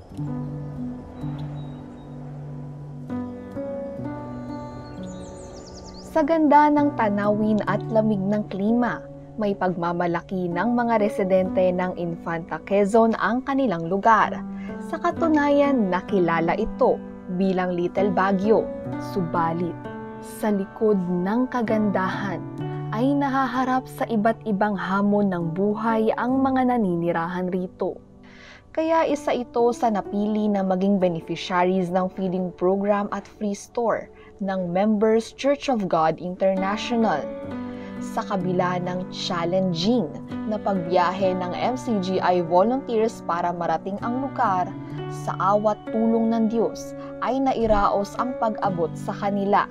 Sa ganda ng tanawin at lamig ng klima, may pagmamalaki ng mga residente ng Infanta Quezon ang kanilang lugar. Sa katunayan, nakilala ito bilang Little Baguio. Subalit, sa likod ng kagandahan ay nahaharap sa iba't ibang hamon ng buhay ang mga naninirahan rito. Kaya isa ito sa napili na maging beneficiaries ng feeding program at free store ng Members Church of God International. Sa kabila ng challenging na pagbiyahe ng MCGI volunteers para marating ang lugar, sa awat tulong ng Diyos ay nairaos ang pag-abot sa kanila.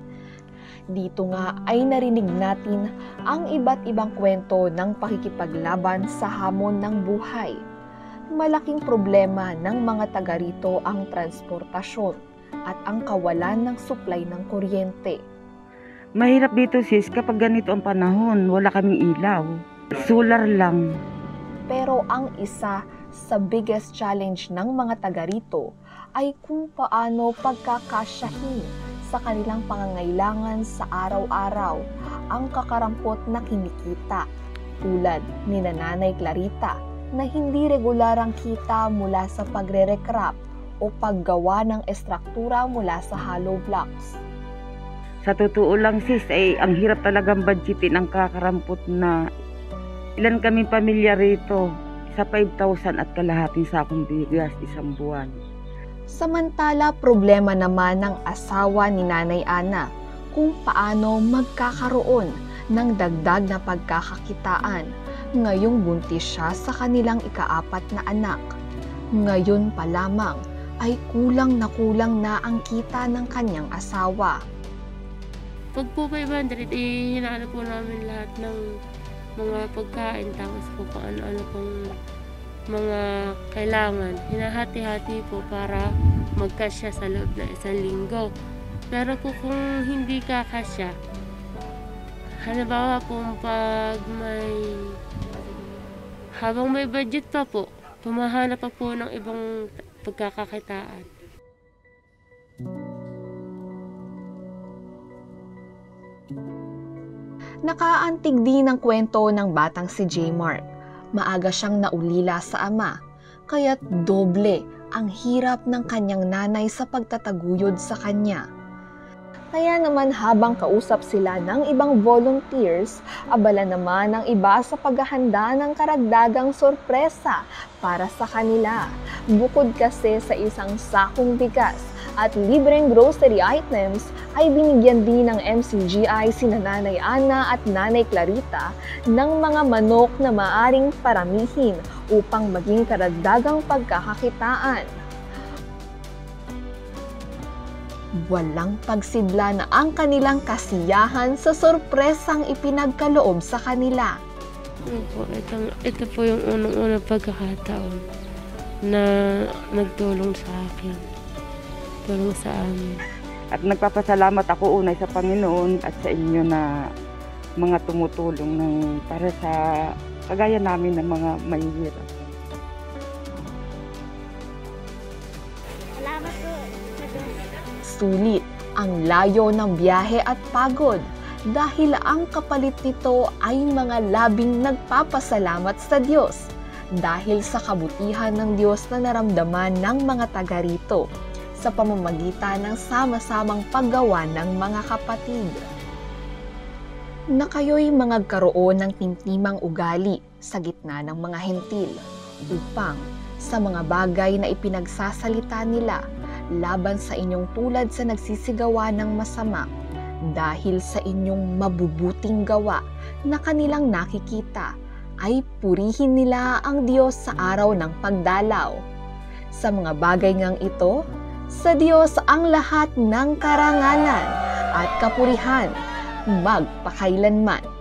Dito nga ay narinig natin ang iba't ibang kwento ng pakikipaglaban sa hamon ng buhay. Malaking problema ng mga taga rito ang transportasyon at ang kawalan ng supply ng kuryente. Mahirap dito sis kapag ganito ang panahon, wala kaming ilaw. Solar lang. Pero ang isa sa biggest challenge ng mga taga rito ay kung paano pagkakasyahin sa kanilang pangangailangan sa araw-araw ang kakarampot na kinikita, tulad ni Nanay Clarita na hindi regularang kita mula sa pagre-recrap o paggawa ng estruktura mula sa hollow blocks. Sa totoo lang sis, ang hirap talagang budgetin ang kakarampot na ilan kaming pamilya rito sa 5,000 at kalahating sakong bigas isang buwan. Samantala, problema naman ng asawa ni Nanay Ana kung paano magkakaroon ng dagdag na pagkakakitaan ngayong buntis siya sa kanilang ika-4 na anak. Ngayon pa lamang ay kulang na ang kita ng kanyang asawa. Pag po 500, hinahanap po namin lahat ng mga pagkain, tapos po kung ano-ano pong mga kailangan. Hinahati-hati po para magkasya sa loob na 1 linggo. Pero kung hindi kakasya, halimbawa po habang may budget pa po, pumahanap pa po ng ibang pagkakakitaan. Nakaantig din ang kwento ng batang si J. Mark. Maaga siyang naulila sa ama, kaya't doble ang hirap ng kanyang nanay sa pagtataguyod sa kanya. Kaya naman habang kausap sila ng ibang volunteers, abala naman ang iba sa paghahanda ng karagdagang sorpresa para sa kanila. Bukod kasi sa isang sakong bigas at libreng grocery items, ay binigyan din ng MCGI sina Nanay Ana at Nanay Clarita ng mga manok na maaring paramihin upang maging karagdagang pagkakakitaan. Walang pagsidla na ang kanilang kasiyahan sa sorpresang ipinagkaloob sa kanila. Ito po yung unang-unang pagkakataon na nagtulong sa akin, tulong sa amin. At nagpapasalamat ako unay sa Panginoon at sa inyo na mga tumutulong para sa kagaya namin ng mga mahihirap. Salamat po. Sulit ang layo ng biyahe at pagod dahil ang kapalit nito ay mga labing nagpapasalamat sa Diyos dahil sa kabutihan ng Diyos na naramdaman ng mga taga rito sa pamamagitan ng sama-samang paggawa ng mga kapatid. Na kayo'y magkaroon ng timtimang ugali sa gitna ng mga hentil upang sa mga bagay na ipinagsasalita nila laban sa inyong tulad sa nagsisigawa ng masama dahil sa inyong mabubuting gawa na kanilang nakikita ay purihin nila ang Diyos sa araw ng pagdalaw. Sa mga bagay ngang ito, sa Diyos ang lahat ng karangalan at kapurihan magpakailanman.